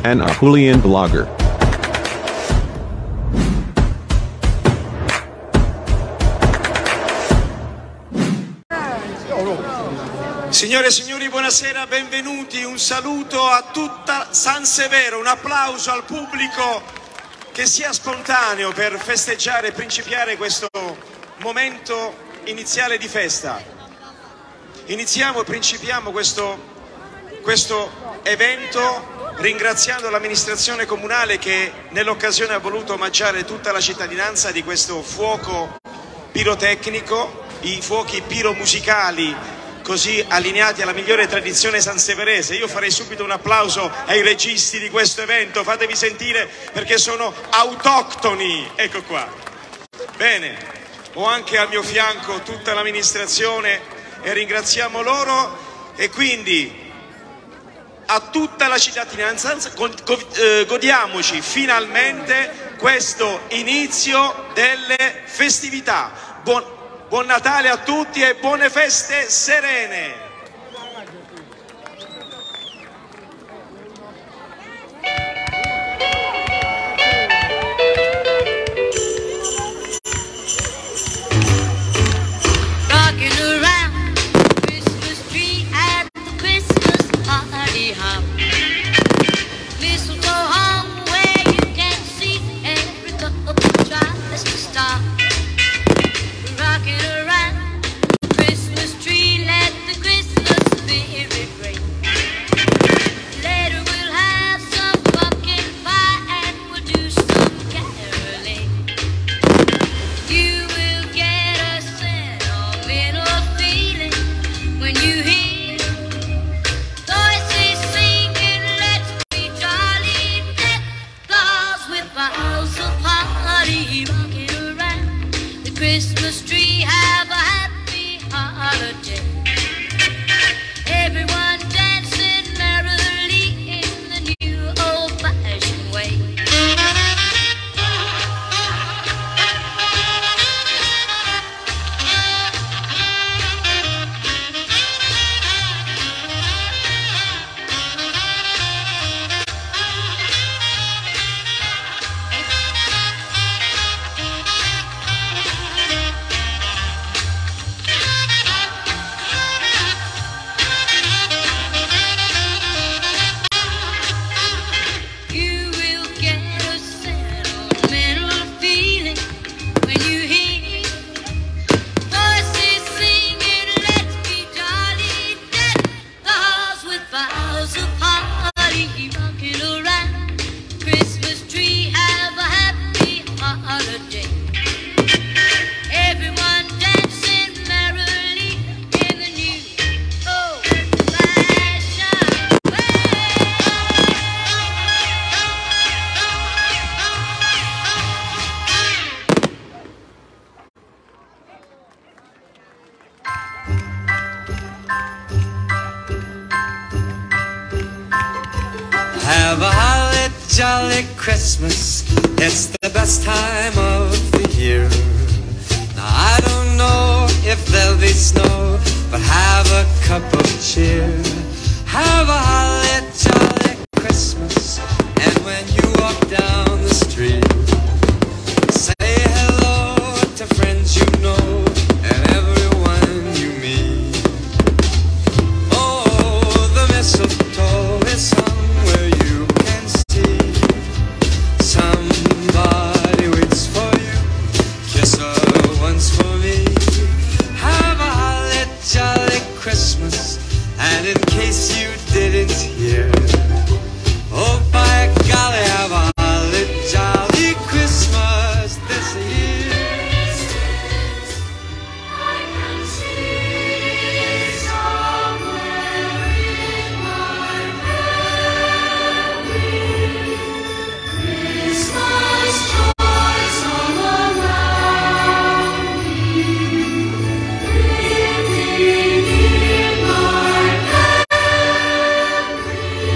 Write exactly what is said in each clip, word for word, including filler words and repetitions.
and a Julian blogger. Signore e signori, buonasera, benvenuti, un saluto a tutta San Severo, un applauso al pubblico che sia spontaneo per festeggiare e principiare questo momento iniziale di festa. Iniziamo e principiamo questo, questo evento ringraziando l'amministrazione comunale che nell'occasione ha voluto omaggiare tutta la cittadinanza di questo fuoco pirotecnico, i fuochi piromusicali così allineati alla migliore tradizione sanseverese. Io farei subito un applauso ai registi di questo evento, fatevi sentire perché sono autoctoni, ecco qua. Bene, ho anche al mio fianco tutta l'amministrazione e ringraziamo loro e quindi a tutta la cittadinanza godiamoci finalmente questo inizio delle festività. Buon Buon Natale a tutti e buone feste serene! Christmas tree, have a happy holiday. Everyone dancing merrily in the new old-fashioned way. Have a holly jolly Christmas, it's the best time of the year. Now I don't know if there'll be snow, but have a cup of cheer. Have a holly jolly Christmas, and when you walk down the street, say hello to friends you know and everyone you meet. Oh, the mistletoe is hung where you can see. Somebody waits for you, kiss her once for me. Have a holly jolly Christmas, and in case you didn't hear, oh by golly, have a holly jolly Christmas this year. I can see somewhere in my memory Christmas joys all around me, living in my memory.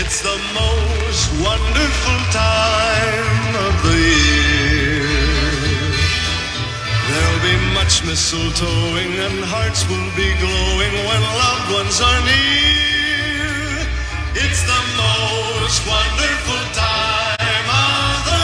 It's the most wonderful time of the year. There'll be much mistletoeing and hearts will be glowing when loved ones are near. It's the most wonderful time of the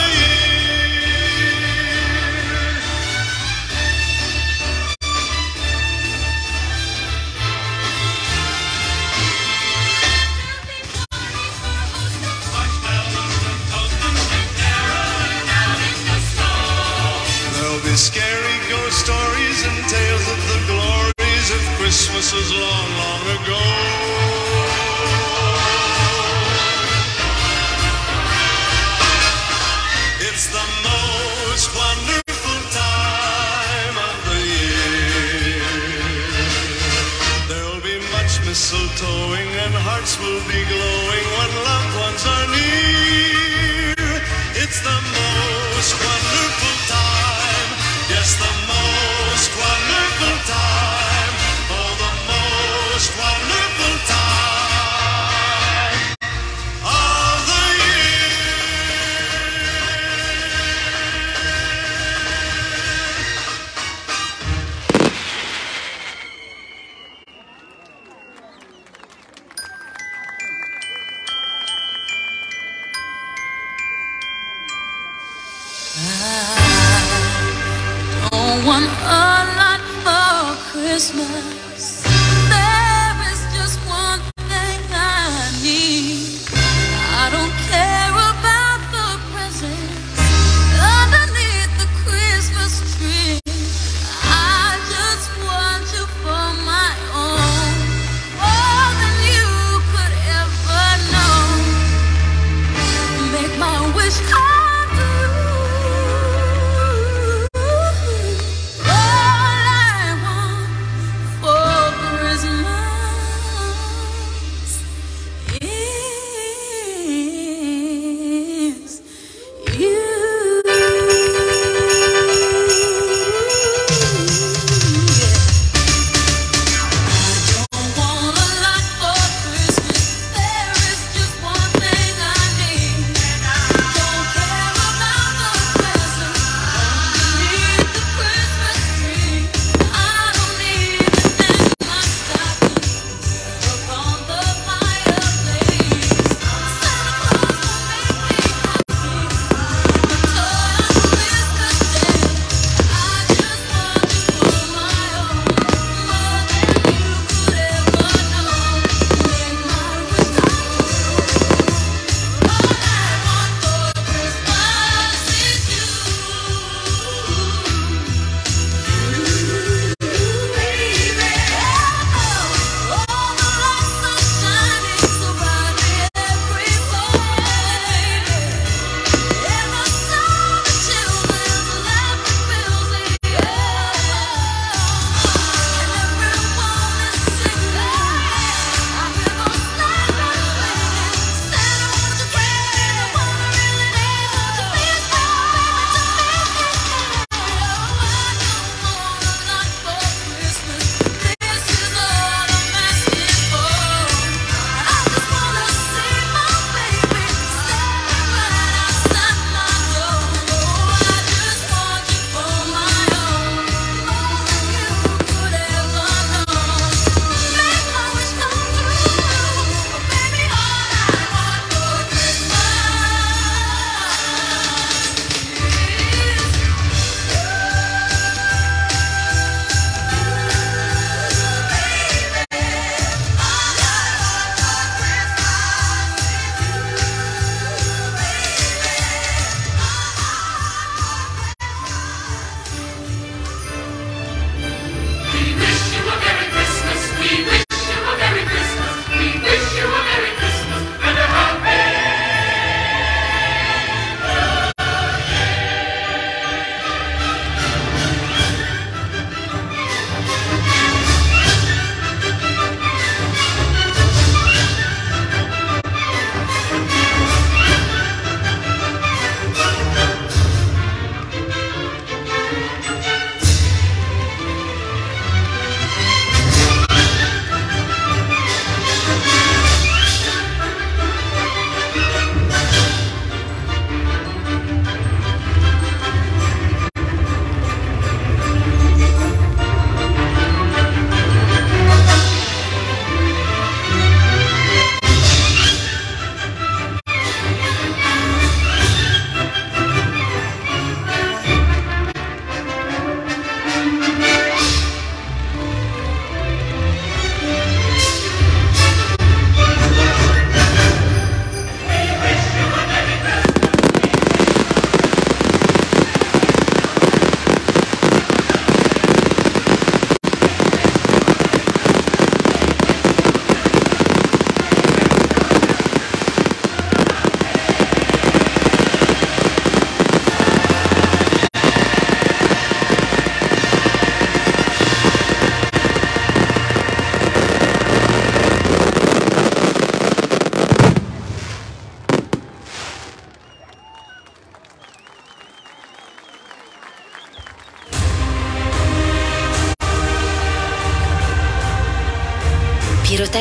scary ghost stories and tales of the glories of Christmases long, long ago. It's the most wonderful time of the year. There'll be much mistletoeing and hearts will be glowing when loved ones are near. It's the most wonderful time. Yes, the most wonderful time, oh, the most wonderful time of the Don't want a lot for Christmas. There is just one thing I need. I don't care about the presents underneath the Christmas tree. I just want you for my own, more than you could ever know. Make my wish come true. All I want for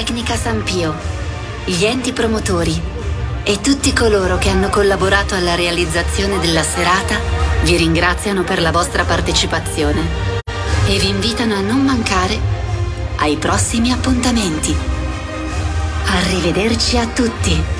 Tecnica San Pio, gli enti promotori e tutti coloro che hanno collaborato alla realizzazione della serata vi ringraziano per la vostra partecipazione e vi invitano a non mancare ai prossimi appuntamenti. Arrivederci a tutti!